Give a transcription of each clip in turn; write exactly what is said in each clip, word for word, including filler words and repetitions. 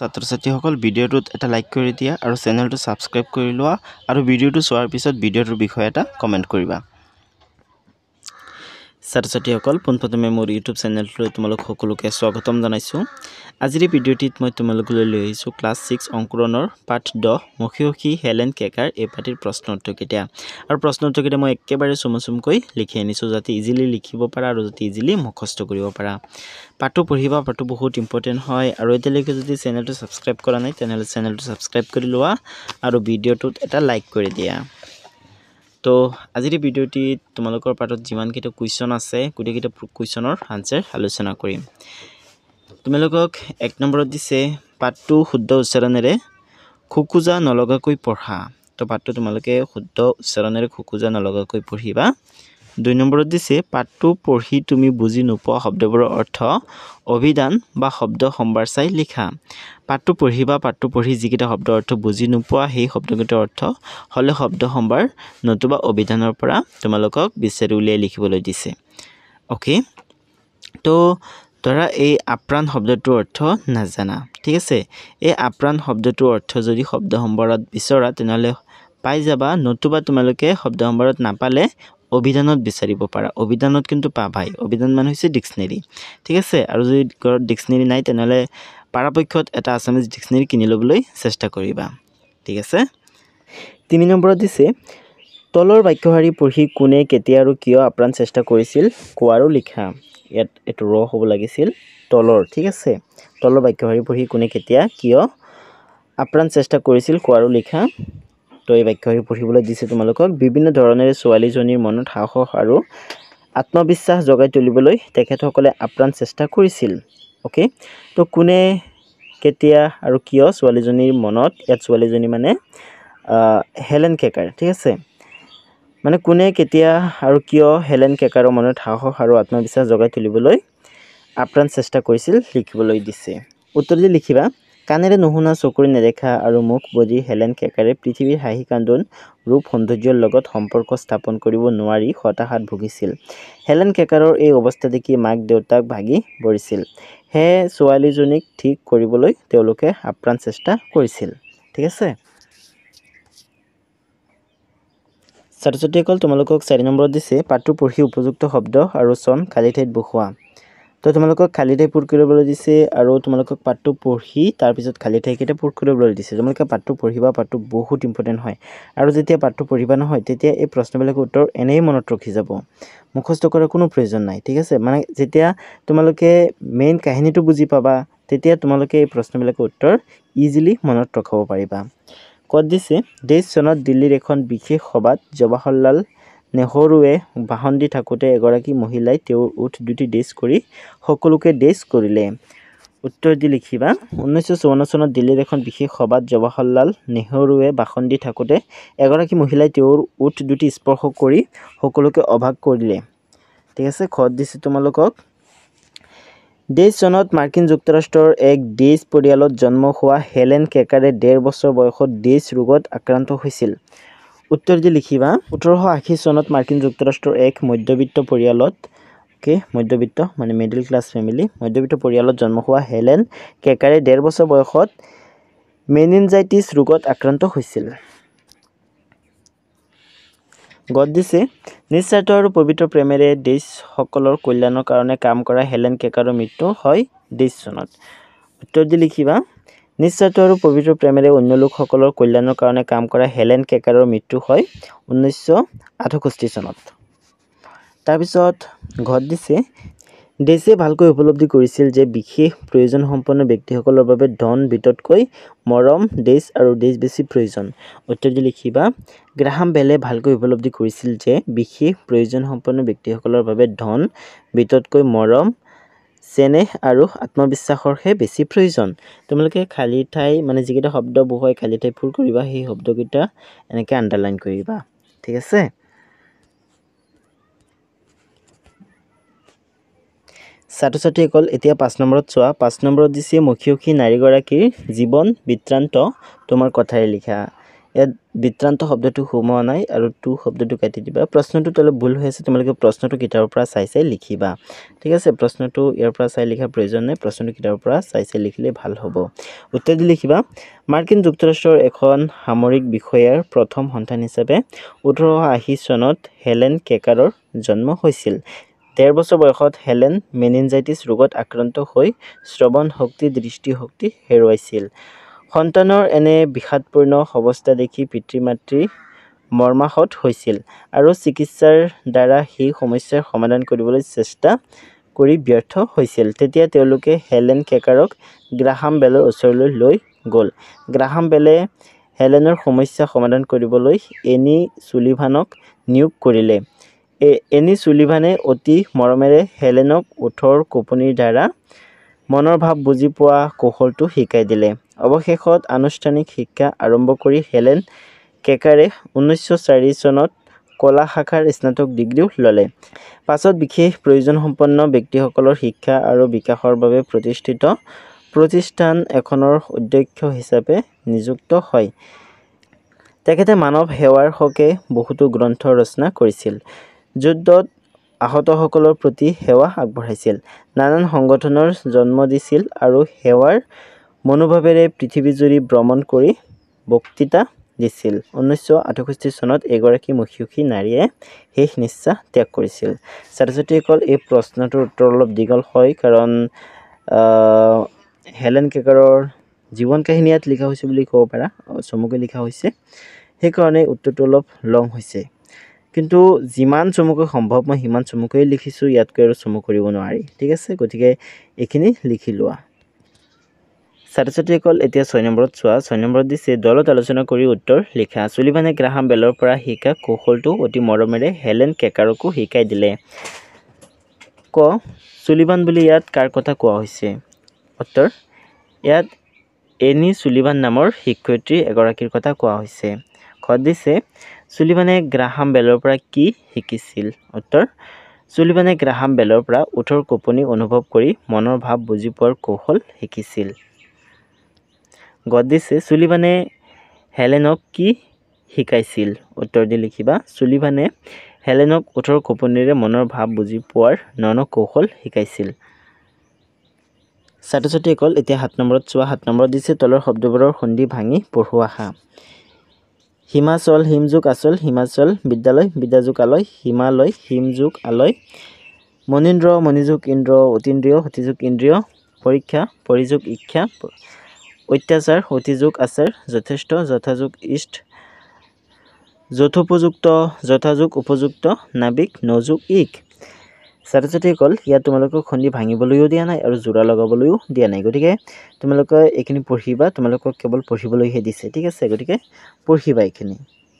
ছাত্ৰ ছাত্ৰীসকল ভিডিঅ'টোত এটা লাইক কৰি দিয়া আৰু চেনেলটো সাবস্ক্ৰাইব কৰি লোৱা আৰু ভিডিঅ'টো চোৱাৰ পিছত ভিডিঅ'টোৰ বিষয়ে এটা কমেন্ট কৰিবা ছাত্ৰ ছাত্ৰীসকল পোনপ্ৰথমে মোৰ ইউটিউব চেনেলটোলৈ তোমালোক সকলোকে স্বাগতম জনাইছো আজিৰ ভিডিঅ'টিত মই তোমালোকলৈ লৈ আহিছো ক্লাছ ছিক্স অংকুৰণৰ পাঠ দহ মুখিয়খি হেলেন কেকাৰ এই পাঠৰ প্ৰশ্ন উত্তৰ কেতিয়া আৰু প্ৰশ্ন উত্তৰ কেতিয়া মই একেবাৰে চমুচমকৈ লিখি আনিছো যাতে ইজিলি লিখিব পাৰা আৰু যাতে ইজিলি মুখস্থ কৰিব পাৰা পাঠটো পঢ়িবা পাঠটো বহুত ইম্পৰ্টেন্ট হয় আৰু এতিয়ালৈকে যদি চেনেলটো সাবস্ক্ৰাইব কৰা নাই তেনেহলে চেনেলটো সাবস্ক্ৰাইব কৰি লোৱা আৰু ভিডিঅ'টোত এটা লাইক কৰি দিয়া তো আজিৰ ভিডিঅ'টি তোমালোকৰ পাঠত যিমান কিটা কুৱেশ্যন আছে গুটি কিটা কুৱেশ্যনৰ আনসাৰ আলোচনা কৰিম তোমালোকক এক নম্বৰত দিছে পাঠটো শুদ্ধ উচ্চাৰণেৰে খুকুজা নলগাকৈ পঢ়া তো পাঠটো তোমালোকে শুদ্ধ উচ্চাৰণেৰে খুকুজা নলগাকৈ পঢ়িবা দুই নম্বৰত দিছে পাঠটো পঢ়ি তুমি বুজি নোপোৱা শব্দবোৰৰ অৰ্থ অভিধান বা শব্দ সম্ভাৰ চাই লিখা পাঠটো পঢ়িবা পাঠটো পঢ়ি যিকিটা শব্দৰ অৰ্থ বুজি নোপোৱা সেই শব্দকেইটাৰ অৰ্থ হলে শব্দ সম্ভাৰ নতুবা অভিধানৰ পৰা তোমালোকক বিচাৰি উলিয়াই লিখিবলৈ দিছে ওকে তো ধৰা এই আপ্ৰাণ শব্দটোৰ অৰ্থ নাজানা ঠিক আছে এই আপ্ৰাণ শব্দটোৰ অৰ্থ যদি শব্দ সম্ভাৰত বিচৰা তেনেহলে পাই যাবা নতুবা তোমালোকে শব্দ সম্ভাৰত নাপালে অভিধানত বিচাৰিব পাৰা অভিধানত কিন্তু পাবাই অভিধান মানে হৈছে ডিকশনাৰী ঠিক আছে আৰু যদি ঘৰত ডিকশনাৰী নাই তেনেহলে পৰাপক্ষত এটা আসামিজ ডিকশনাৰী কিনি লবলৈ চেষ্টা কৰিবা ঠিক আছে তিনি নম্বৰত দিছে তলৰ বাক্যশাৰী পঢ়ি কোনে কেতিয়া আৰু কিয় আপ্ৰাণ চেষ্টা কৰিছিল কোৱাৰো লিখা ইয়াত এটো ৰ হ'ব লাগিছিল তলৰ ঠিক আছে তলৰ বাক্যশাৰী পঢ়ি কোনে কেতিয়া কিয় আপ্ৰাণ চেষ্টা কৰিছিল কোৱাৰো লিখা তো এই বাক্যশাৰী পঢ়িবলৈ দিছে তোমালোকক বিভিন্ন ধৰণেৰে ছোৱালীজনীৰ মনত সাহস আৰু আত্মবিশ্বাস জগাই তুলিবলৈ তেখেতসকলে আপ্ৰাণ চেষ্টা কৰিছিল ওকে তো কোনে কেতিয়া আৰু কিয় ছোৱালীজনীৰ মনত ইয়াত ছোৱালীজনী মানে হেলেন কেকাৰ ঠিক আছে মানে কোনে কেতিয়া আৰু কিয় হেলেন কেকাৰৰ মনত সাহস আৰু আত্মবিশ্বাস জগাই তুলিবলৈ আপ্ৰাণ চেষ্টা কৰিছিল লিখিবলৈ দিছে উত্তৰ দি লিখিবা কানেৰে নুশুনা চকুৰে নেদেখা আৰু মুখ বজি হেলেন কেকাৰে পৃথিৱীৰ হাঁহি কান্দোন ৰূপ সৌন্দৰ্যৰ লগত সম্পৰ্ক স্থাপন কৰিব নোৱাৰি হতাশাত ভুগিছিল হেলেন কেকাৰৰ এই অৱস্থা দেখি মাক দেউতাক ভাগি পৰিছিল হে ছোৱালীজনীক ঠিক কৰিবলৈ তেওঁলোকে আপ্ৰাণ চেষ্টা কৰিছিল ঠিক আছে ছাত্ৰ ছাত্ৰীসকল তোমালোকক চাৰি নম্বৰত দিছে পাঠটো পঢ়ি উপযুক্ত শব্দ আৰু চন খালী ঠাইত বহুৱা তো তোমালোকক খালী ঠাই পূৰণ কৰিবলৈ দিছে আৰু তোমালোকক পাঠটো পঢ়ি তাৰ পিছত খালী ঠাইকেইটা পূৰণ কৰিবলৈ দিছে তোমালোকে পাঠটো পঢ়িবা পাঠটো বহুত ইম্পৰ্টেন্ট হয় আৰু যেতিয়া পাঠটো পঢ়িবা নহয় তেতিয়া এই প্ৰশ্নবিলাকৰ উত্তৰ এনেই মনত ৰখি যাব মুখস্থ কৰাৰ কোনো প্ৰয়োজন নাই ঠিক আছে মানে যেতিয়া তোমালোকে মেইন কাহিনীটো বুজি পাবা তেতিয়া তোমালোকে এই প্ৰশ্নবিলাকৰ উত্তৰ ইজিলি মনত ৰখাব পাৰিবা কত দিছে দেশ চনত দিল্লীৰ এখন বিশেষ সভাত জৱাহৰলাল নেহৰুৱে ভাষণ দি থাকোতে এগৰাকী মহিলাই তেওঁৰ উঠ দুটি ডেছ কৰি সকলোকে ডেছ কৰিলে উত্তৰ দি লিখিবা ঊনৈছশ চৌৱন্ন চনত দিল্লীৰ এখন বিশেষ সভাত জৱাহৰলাল নেহৰুৱে ভাষণ দি থাকোতে এগৰাকী মহিলাই তেওঁৰ উঠ দুটি স্পৰ্শ কৰি সকলোকে অবাক কৰিলে ঠিক আছে খত দিছে তোমালোকক দেশ চনত মাৰ্কিন যুক্তৰাষ্ট্ৰৰ এক ডেছ পৰিয়ালত জন্ম হোৱা হেলেন কেকাৰে ডেৰ বছৰ বয়সত ডেছ ৰোগত আক্ৰান্ত হৈছিল উত্তৰ দি লিখিবা ওঠৰশ আশী চনত মাৰ্কিন যুক্তৰাষ্ট্ৰৰ এক মধ্যবিত্ত পৰিয়ালত কে মধ্যবিত্ত মানে মিডল ক্লাছ ফেমিলি মধ্যবিত্ত পৰিয়ালত জন্ম হোৱা হেলেন কেকাৰে ডেৰ বছৰ বয়সত মেনিনজাইটিছ ৰোগত আক্ৰান্ত হৈছিল গদ দিছে নিস্বাৰ্থ আৰু পবিত্ৰ প্ৰেমেৰে দেশসকলৰ কল্যাণৰ কাৰণে কাম কৰা হেলেন কেকাৰৰ মৃত্যু হয় দেশ চনত উত্তৰ দি লিখিবা নিস্বাৰ্থ আৰু পবিত্ৰ প্ৰেমেৰে অন্য লোকসকলৰ কল্যাণৰ কাৰণে কাম কৰা হেলেন কেকাৰৰ মৃত্যু হয় ঊনৈছশ আঠষষ্ঠি চনত তাৰপিছত ঘট দিছে দেশে ভালকৈ উপলব্ধি কৰিছিল যে বিশেষ প্ৰয়োজন সম্পন্ন ব্যক্তিসকলৰ বাবে ধন বিততকৈ মৰম দেশ আৰু দেশ বেছি প্ৰয়োজন উত্তৰ দি লিখিবা গ্ৰাহাম বেলে ভালকৈ উপলব্ধি কৰিছিল যে বিশেষ প্ৰয়োজন সম্পন্ন ব্যক্তিসকলৰ বাবে ধন বিততকৈ মৰম চেনেহ আৰু আত্মবিশ্বাসৰহে বেছি প্ৰয়োজন তোমালোকে খালী ঠাই মানে যিকেইটা শব্দ বহুৱাই খালী ঠাই পূৰণ কৰিবা সেই শব্দকেইটা এনেকৈ আন্ডাৰলাইন কৰিবা ঠিক আছে ছাত্ৰ ছাত্ৰীসকল এতিয়া পাঁচ নম্বৰত চোৱা পাঁচ নম্বৰত দিছে মুখিয়খী নাৰীগৰাকীৰ জীৱন বৃত্তান্ত তোমাৰ কথাৰে লিখা ইয়াত বিত্ৰান্ত শব্দটো সোমোৱা নাই আৰু টু শব্দটো কাটি দিবা প্ৰশ্নটো তলে ভুল হৈ আছে তোমালোকে প্ৰশ্নটো কিতাপৰ পৰা চাই চাই লিখিবা ঠিক আছে প্ৰশ্নটো ইয়াৰ পৰা চাই লিখা প্ৰয়োজন নাই প্ৰশ্নটো কিতাপৰ পৰা চাই চাই লিখিলে ভাল হ'ব উত্তৰ দি লিখিবা মাৰ্কিন যুক্তৰাষ্ট্ৰৰ এখন সামৰিক বিষয়াৰ প্ৰথম সন্তান হিচাপে ওঠৰশ আশী চনত হেলেন কেকাৰৰ জন্ম হৈছিল ডেৰ বছৰ বয়সত হেলেন মেনিনজাইটিছ ৰোগত আক্ৰান্ত হৈ শ্ৰৱণ শক্তি দৃষ্টিশক্তি হেৰুৱাইছিল সন্তানৰ এনে বিষাদপূৰ্ণ অৱস্থা দেখি পিতৃ মাতৃ মৰ্মাহত হৈছিল আৰু চিকিৎসাৰ দ্বাৰা সেই সমস্যাৰ সমাধান কৰিবলৈ চেষ্টা কৰি ব্যৰ্থ হৈছিল তেতিয়া তেওঁলোকে হেলেন কেকাৰক গ্ৰাহাম বেলৰ ওচৰলৈ লৈ গ'ল গ্ৰাহাম বেলে হেলেনৰ সমস্যা সমাধান কৰিবলৈ এনি চুলিভানক নিয়োগ কৰিলে এনি চুলিভানে অতি মৰমেৰে হেলেনক ওঠৰ কঁপনিৰ দ্বাৰা মনৰ ভাৱ বুজি পোৱা কৌশলটো শিকাই দিলে অৱশেষত আনুষ্ঠানিক শিক্ষা আৰম্ভ কৰি হেলেন কেকাৰে ঊনৈছশ চাৰি চনত কলা শাখাৰ স্নাতক ডিগ্ৰীও ল'লে পাছত বিশেষ প্ৰয়োজনসম্পন্ন ব্যক্তিসকলৰ শিক্ষা আৰু বিকাশৰ বাবে প্ৰতিষ্ঠিত প্ৰতিষ্ঠান এখনৰ অধ্যক্ষ হিচাপে নিযুক্ত হয় তেখেতে মানৱ সেৱাৰ হকে বহুতো গ্ৰন্থ ৰচনা কৰিছিল যুদ্ধত আহতসকলৰ প্ৰতি সেৱা আগবঢ়াইছিল নানান সংগঠনৰ জন্ম দিছিল আৰু সেৱাৰ মনোভাৱেৰে পৃথিৱীজুৰি ভ্ৰমণ কৰি বক্তৃতা দিছিল ঊনৈছশ আঠষষ্ঠি চনত এগৰাকী মহিয়সী নাৰীয়ে শেষ নিশ্বাস ত্যাগ কৰিছিল ছাত্ৰ ছাত্ৰীসকল এই প্ৰশ্নটোৰ উত্তৰ অলপ দীঘল হয় কাৰণ হেলেন কেকাৰৰ জীৱন কাহিনী ইয়াত লিখা হৈছে বুলি ক'ব পাৰা চমুকৈ লিখা হৈছে সেইকাৰণে উত্তৰটো অলপ লং হৈছে কিন্তু যিমান চমুকৈ সম্ভৱ মই সিমান চমুকৈ লিখিছোঁ ইয়াতকৈ আৰু চমু কৰিব নোৱাৰি ঠিক আছে গতিকে এইখিনি লিখি লোৱা ছাত্ৰ ছাত্ৰীসকল এতিয়া ছয় নম্বৰত চোৱা ছয় নম্বৰত দিছে দলত আলোচনা কৰি উত্তৰ লিখা চুলিভানে গ্ৰাহাম বেলৰ পৰা শিকা কৌশলটো অতি মৰমেৰে হেলেন কেকাৰকো শিকাই দিলে ক চুলিভান বুলি ইয়াত কাৰ কথা কোৱা হৈছে উত্তৰ ইয়াত এনি চুলিভান নামৰ শিক্ষয়িত্ৰী এগৰাকীৰ কথা কোৱা হৈছে খ দিছে চুলিভানে গ্ৰাহাম বেলৰ পৰা কি শিকিছিল উত্তৰ চুলিভানে গ্ৰাহাম বেলৰ পৰা ওঠৰ কঁপনি অনুভৱ কৰি মনৰ ভাৱ বুজি পোৱাৰ কৌশল শিকিছিল গদ দিছে চুলিভানে হেলেনক কি শিকাইছিল উত্তৰ দি লিখিবা চুলিভানে হেলেনক ওঠৰ কঁপনিৰে মনৰ ভাৱ বুজি পোৱাৰ ন ন কৌশল শিকাইছিল ছাত্ৰ ছাত্ৰীসকল এতিয়া সাত নম্বৰত চোৱা সাত নম্বৰত দিছে তলৰ শব্দবোৰৰ সন্ধি ভাঙি পঢ়োৱা আহা হিমাচল হিমযুগ আচল হিমাচল বিদ্যালয় বিদ্যাযুগ আলয় হিমালয় হিমযুগ আলয় মনীন্দ্ৰ মণিযুগ ইন্দ্ৰ অতীন্দ্ৰিয় সতীযুগ ইন্দ্ৰিয় পৰীক্ষা পৰিযুগ ইচ্ছা অত্যাচাৰ অতিযুগ আচাৰ যথেষ্ট যথাযুগ ইষ্ট যথোপযুক্ত যথাযুগ উপযুক্ত নাবিক নযুগ ইক ছাত্ৰ ছাত্ৰীসকল ইয়াত তোমালোকক খন্দি ভাঙিবলৈও দিয়া নাই আৰু জোৰা লগাবলৈও দিয়া নাই গতিকে তোমালোকে এইখিনি পঢ়িবা তোমালোকক কেৱল পঢ়িবলৈহে দিছে ঠিক আছে গতিকে পঢ়িবা এইখিনি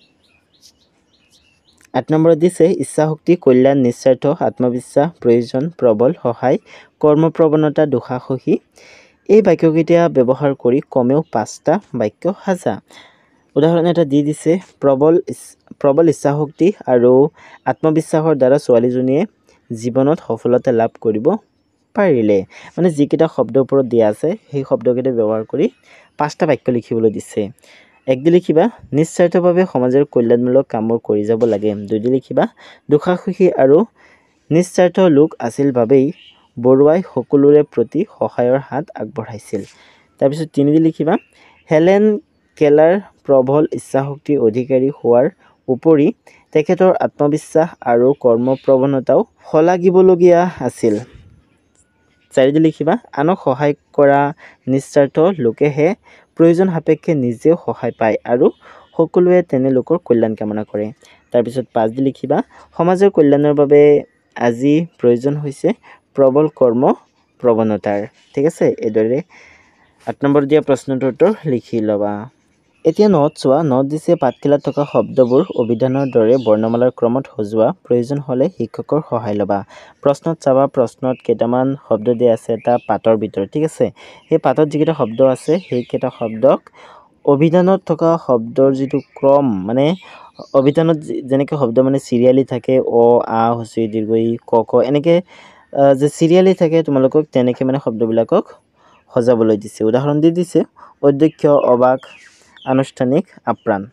আঠ নম্বৰত দিছে ইচ্ছা শক্তি কল্যাণ নিস্বাৰ্থ আত্মবিশ্বাস প্ৰয়োজন প্ৰবল সহায় কৰ্মপ্ৰৱণতা দুঃসাহসী এই বাক্যকেইটা ব্যৱহাৰ কৰি কমেও পাঁচটা বাক্য সাজা উদাহৰণ এটা দি দিছে প্ৰবল প্ৰবল ইচ্ছা শক্তি আৰু আত্মবিশ্বাসৰ দ্বাৰা ছোৱালীজনীয়ে জীৱনত সফলতা লাভ কৰিব পাৰিলে মানে যিকেইটা শব্দৰ ওপৰত দিয়া আছে সেই শব্দকেইটা ব্যৱহাৰ কৰি পাঁচটা বাক্য লিখিবলৈ দিছে এক দি লিখিবা নিস্বাৰ্থভাৱে সমাজৰ কল্যাণমূলক কামবোৰ কৰি যাব লাগে দুই দি লিখিবা দুঃসাহসী আৰু নিস্বাৰ্থ লোক আছিল বাবেই বৰুৱাই সকলোৰে প্ৰতি সহায়ৰ হাত আগবঢ়াইছিল তাৰপিছত তিনি দি লিখিবা হেলেন কেলাৰ প্ৰবল ইচ্ছাশক্তি অধিকাৰী হোৱাৰ উপৰি তেখেতৰ আত্মবিশ্বাস আৰু কৰ্মপ্ৰৱণতাও শলাগিবলগীয়া আছিল চাৰি দি লিখিবা আনক সহায় কৰা নিস্বাৰ্থ লোকেহে প্ৰয়োজন সাপেক্ষে নিজেও সহায় পায় আৰু সকলোৱে তেনে লোকৰ কল্যাণ কামনা কৰে তাৰপিছত পাঁচ দি লিখিবা সমাজৰ কল্যাণৰ বাবে আজি প্ৰয়োজন হৈছে প্ৰবল কৰ্ম প্ৰৱণতাৰ ঠিক আছে এইদৰে আঠ নম্বৰ দিয়া প্ৰশ্নটোৰ উত্তৰ লিখি ল'বা এতিয়া নট চোৱা নট দিছে পাঠখিলাত থকা শব্দবোৰ অভিধানৰ দৰে বৰ্ণমালাৰ ক্ৰমত সজোৱা প্ৰয়োজন হ'লে শিক্ষকৰ সহায় ল'বা প্ৰশ্নত চাবা প্ৰশ্নত কেইটামান শব্দ দিয়া আছে এটা পাতৰ ভিতৰত ঠিক আছে সেই পাতত যিকেইটা শব্দ আছে সেইকেইটা শব্দক অভিধানত থকা শব্দৰ যিটো ক্ৰম মানে অভিধানত যেনেকৈ শব্দ মানে চিৰিয়েলি থাকে অ আ হস্ৰ দীৰ্ঘ ই ক খ এনেকৈ যে চিৰিয়েলি থাকে তোমালোকক তেনেকৈ মানে শব্দবিলাকক সজাবলৈ দিছে উদাহৰণ দি দিছে অধ্যক্ষ অবাক আনুষ্ঠানিক আপ্ৰাণ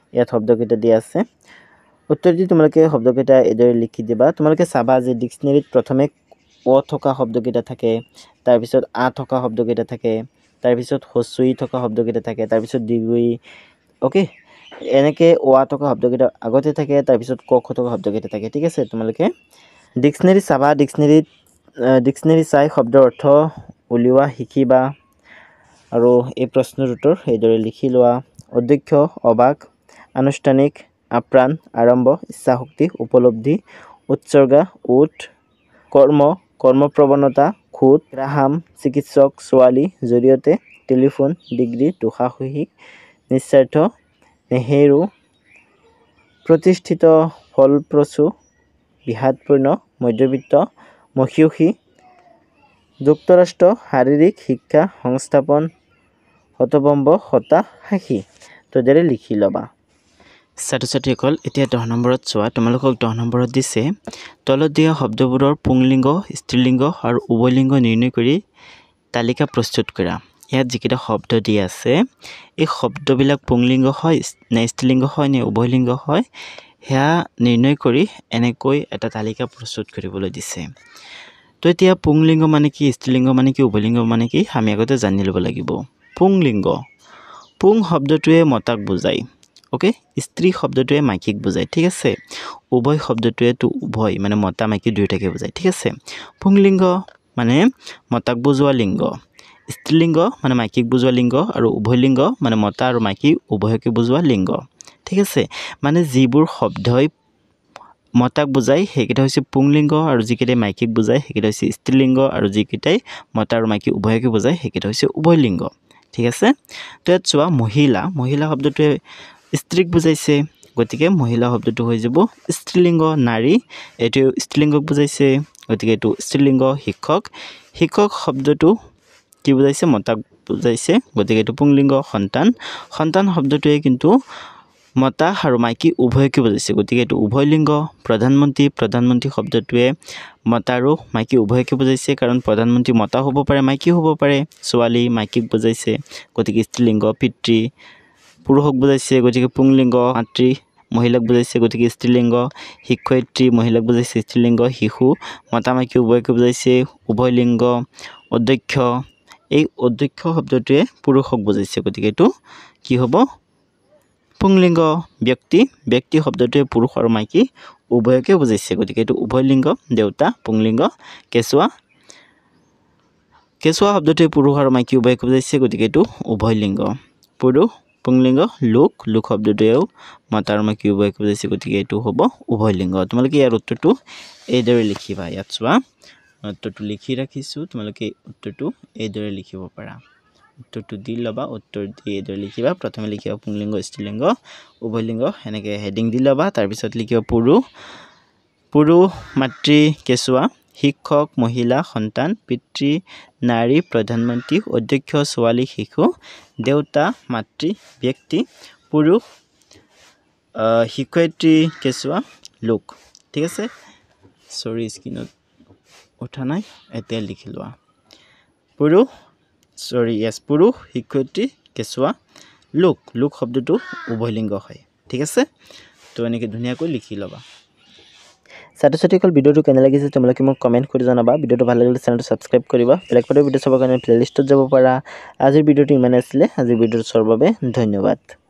ইয়াত শব্দকেইটা দিয়া আছে উত্তৰ দি তোমালোকে শব্দকেইটা এদৰে লিখি দিবা তোমালোকে চাবা যে ডিক্সনাৰীত প্ৰথমে অ থকা শব্দকেইটা থাকে তাৰ পিছত আ থকা শব্দকেইটা থাকে তাৰ পিছত হস্যই থকা শব্দকেইটা থাকে তাৰ পিছত দীৰ্ঘই ওকে এনেকে অ আ থকা শব্দকেইটা আগতে থাকে তাৰ পিছত ক খ থকা শব্দকেইটা থাকে ঠিক আছে তোমালোকে ডিক্সনাৰী চাবা ডিক্সনাৰীত ডিক্সনাৰী চাই শব্দৰ অৰ্থ উলিওৱা শিকিবা আৰু এই প্ৰশ্নৰ উত্তৰ এইদৰে লিখি লোৱা অধ্যক্ষ অবাক আনুষ্ঠানিক আপ্ৰাণ আৰম্ভ ইচ্ছাশক্তি উপলব্ধি উৎসৰ্গা উৎ কৰ্ম কৰ্মপ্ৰৱণতা খুদ গ্ৰাহাম চিকিৎসক ছোৱালী জৰিয়তে টেলিফোন ডিগ্ৰী দুঃসাহসিক নিস্বাৰ্থ নেহেৰু প্ৰতিষ্ঠিত ফলপ্ৰসূ বিহাদপূৰ্ণ মধ্যবিত্ত মহিয়সী যুক্তৰাষ্ট্ৰ শাৰীৰিক শিক্ষা সংস্থাপন হতবম্ব হতাশাসী তদৰে লিখি ল'বা ছাত্ৰ ছাত্ৰীসকল এতিয়া দহ নম্বৰত চোৱা তোমালোকক দহ নম্বৰত দিছে তলত দিয়া শব্দবোৰৰ পুংলিংগ স্ত্ৰীলিংগ আৰু উভয়লিংগ নিৰ্ণয় কৰি তালিকা প্ৰস্তুত কৰা ইয়াত যিকেইটা শব্দ দিয়া আছে এই শব্দবিলাক পুংলিংগ হয় নে স্ত্ৰীলিংগ হয় নে উভয়লিংগ হয় সেয়া নিৰ্ণয় কৰি এনেকৈ এটা তালিকা প্ৰস্তুত কৰিবলৈ দিছে তো এতিয়া পুংলিংগ মানে কি স্ত্ৰীলিংগ মানে কি উভয়লিংগ মানে কি আমি আগতে জানি ল'ব লাগিব পুংলিংগ পুং শব্দটোৱে মতাক বুজায় ওকে স্ত্ৰী শব্দটোৱে মাইকীক বুজায় ঠিক আছে উভয় শব্দটোৱে তো উভয় মানে মতা মাইকী দুয়োটাকে বুজায় ঠিক আছে পুংলিংগ মানে মতাক বুজোৱা লিংগ স্ত্ৰীলিংগ মানে মাইকীক বুজোৱা লিংগ আৰু উভয়লিংগ মানে মতা আৰু মাইকী উভয়কে বুজোৱা লিংগ ঠিক আছে মানে যিবোৰ শব্দই মতাক বুজায় সেইকেইটা হৈছে পুংলিংগ আৰু যিকেইটাই মাইকীক বুজায় সেইকেইটা হৈছে স্ত্ৰীলিংগ আৰু যিকেইটাই মতা আৰু মাইকী উভয়কে বুজায় সেইকেইটা হৈছে উভয়লিংগ ঠিক আছে তো ইয়াত চোৱা মহিলা মহিলা শব্দটোৱে স্ত্ৰীক বুজাইছে গতিকে মহিলা শব্দটো হৈ যাব স্ত্ৰীলিংগ নাৰী এইটো স্ত্ৰীলিংগক বুজাইছে গতিকে এইটো স্ত্ৰীলিংগ শিক্ষক শিক্ষক শব্দটো কি বুজাইছে মতাক বুজাইছে গতিকে এইটো পুংলিংগ সন্তান সন্তান শব্দটোৱে কিন্তু মতা আৰু মাইকী উভয়কে বুজাইছে গতিকে এইটো উভয়লিংগ প্ৰধানমন্ত্ৰী প্ৰধানমন্ত্ৰী শব্দটোৱে মতা আৰু মাইকী উভয়কে বুজাইছে কাৰণ প্ৰধানমন্ত্ৰী মতা হ'ব পাৰে মাইকী হ'ব পাৰে ছোৱালী মাইকীক বুজাইছে গতিকে স্ত্ৰীলিংগ পিতৃ পুৰুষক বুজাইছে গতিকে পুংলিংগ মাতৃ মহিলাক বুজাইছে গতিকে স্ত্ৰীলিংগ শিক্ষয়িত্ৰী মহিলাক বুজাইছে স্ত্ৰীলিংগ শিশু মতা মাইকী উভয়কে বুজাইছে উভয়লিংগ অধ্যক্ষ এই অধ্যক্ষ শব্দটোৱে পুৰুষক বুজাইছে গতিকে এইটো কি হ'ব পুংলিংগ ব্যক্তি ব্যক্তি শব্দটোৱে পুৰুষ আৰু মাইকী উভয়কে বুজাইছে গতিকে এইটো উভয়লিংগ দেউতা পুংলিংগ কেঁচুৱা কেঁচুৱা শব্দটোৱে পুৰুষ আৰু মাইকী উভয়কে বুজাইছে গতিকে এইটো উভয়লিংগ পুৰুষ পুংলিংগ লোক লোক শব্দটোৱেও মতা আৰু মাইকী উভয়কে বুজাইছে গতিকে এইটো হ'ব উভয়লিংগ তোমালোকে ইয়াৰ উত্তৰটো এইদৰে লিখিবা ইয়াত চোৱা উত্তৰটো লিখি ৰাখিছোঁ তোমালোকে উত্তৰটো এইদৰে লিখিব পাৰা উত্তৰটো দি ল'বা উত্তৰ দি এইদৰে লিখিবা প্ৰথমে লিখিবা পুংলিংগ স্ত্ৰীলিংগ উভয়লিংগ এনেকৈ হেডিং দি ল'বা তাৰপিছত লিখিবা পুৰুষ পুৰুষ মাতৃ কেঁচুৱা শিক্ষক মহিলা সন্তান পিতৃ নাৰী প্ৰধানমন্ত্ৰী অধ্যক্ষ ছোৱালী শিশু দেউতা মাতৃ ব্যক্তি পুৰুষ শিক্ষয়িত্ৰী কেঁচুৱা লোক ঠিক আছে সৰি স্ক্ৰীনত উঠা নাই এতিয়া লিখি লোৱা পুৰুষ সৰি য়েছ পুৰুষ শিক্ষয়িত্ৰী কেঁচুৱা লোক লোক শব্দটো উভয়লিংগ হয় ঠিক আছে তো এনেকৈ ধুনীয়াকৈ লিখি ল'বা ছাত্ৰ ছাত্ৰীসকল ভিডিঅ'টো কেনে লাগিছে তোমালোকে মোক কমেণ্ট কৰি জনাবা ভিডিঅ'টো ভাল লাগিলে চেনেলটো ছাবস্ক্ৰাইব কৰিবা বেলেগ বেলেগ ভিডিঅ' চাবৰ কাৰণে প্লেলিষ্টত যাব পাৰা আজিৰ ভিডিঅ'টো ইমানে আছিলে আজিৰ ভিডিঅ'টো চোৱাৰ বাবে ধন্যবাদ